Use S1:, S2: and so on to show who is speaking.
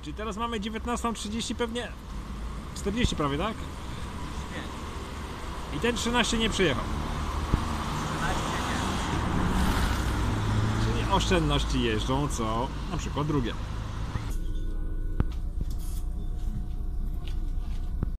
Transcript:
S1: Czyli teraz mamy 19:30 pewnie 40 prawie, tak? I ten 13 nie przyjechał.
S2: 13 nie.
S1: Czyli oszczędności jeżdżą co na przykład drugie.